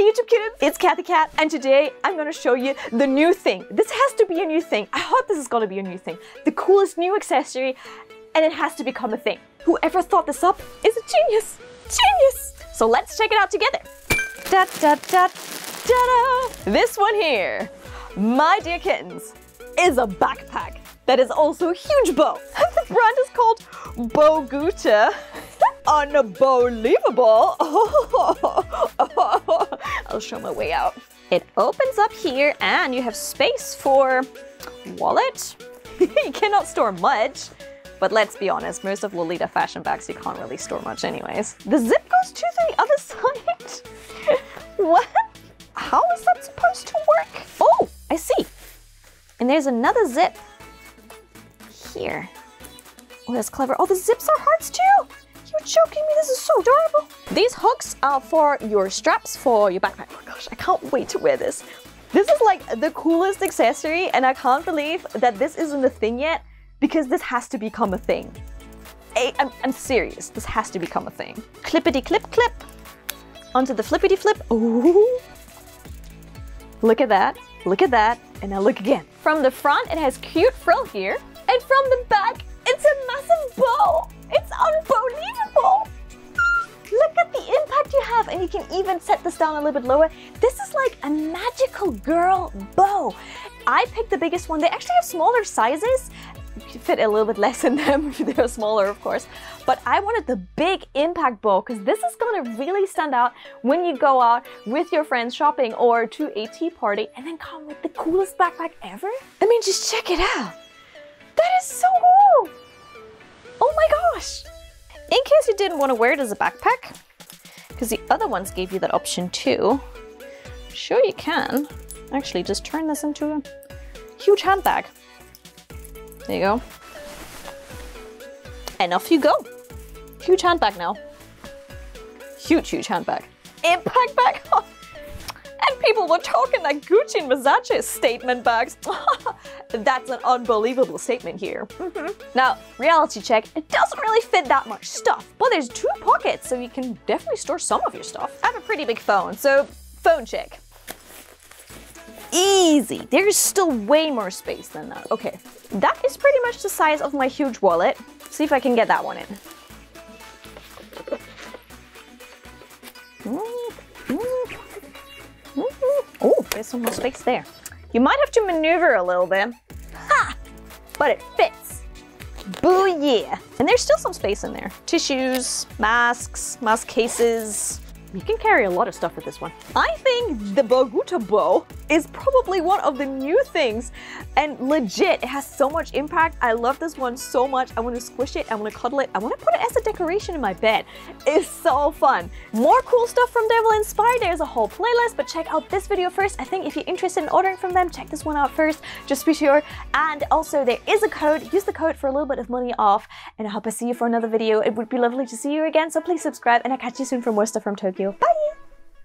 YouTube kids, it's Cathy Cat, and today I'm gonna show you the new thing. This has to be a new thing. I hope this is gonna be a new thing. The coolest new accessory, and it has to become a thing. Whoever thought this up is a genius. Genius! So let's check it out together. Da da da da da! This one here, my dear kittens, is a backpack that is also a huge bow. The brand is called Bowknot. Unbelievable! I'll show my way out. It opens up here and you have space for wallet. You cannot store much, but let's be honest, most of Lolita fashion bags you can't really store much anyways. The zip goes to the other side. What? How is that supposed to work? Oh, I see. And there's another zip here. Oh, that's clever. Oh, the zips are hearts too. You're joking me, this is so adorable. These hooks are for your straps for your backpack. Oh gosh, I can't wait to wear this. This is like the coolest accessory and I can't believe that this isn't a thing yet because this has to become a thing. I'm serious, this has to become a thing. Clippity clip clip onto the flippity flip. Ooh. Look at that, and now look again. From the front, it has cute frill here, and from the back, it's a massive bow. It's unbelievable. Look at the impact you have, and you can even set this down a little bit lower. This is like a magical girl bow. I picked the biggest one. They actually have smaller sizes. You can fit a little bit less in them if they're smaller, of course. But I wanted the big impact bow because this is gonna really stand out when you go out with your friends shopping or to a tea party and then come with the coolest backpack ever. I mean, just check it out. That is so cool. Oh my gosh! In case you didn't want to wear it as a backpack, because the other ones gave you that option too, sure you can actually just turn this into a huge handbag. There you go. And off you go. Huge handbag now. Huge, huge handbag. Impact bag! And people were talking like Gucci and Versace statement bags. That's an unbelievable statement here. Now, reality check, it doesn't really fit that much stuff, but there's 2 pockets, so you can definitely store some of your stuff. I have a pretty big phone, so phone check. Easy. There's still way more space than that. Okay, that is pretty much the size of my huge wallet. See if I can get that one in. Oh, there's some more space there. You might have to maneuver a little bit. Ha! But it fits. Boo yeah. And there's still some space in there. Tissues, masks, mask cases. You can carry a lot of stuff with this one. I think the Bowknot bow is probably one of the new things and legit, it has so much impact. I love this one so much. I want to squish it, I want to cuddle it, I want to put it as a decoration in my bed. It's so fun. More cool stuff from Devil Inspired. There's a whole playlist, but check out this video first. I think if you're interested in ordering from them, check this one out first, just be sure. And also there is a code, use the code for a little bit of money off. And I hope I see you for another video. It would be lovely to see you again, so please subscribe and I'll catch you soon for more stuff from Tokyo. Bye!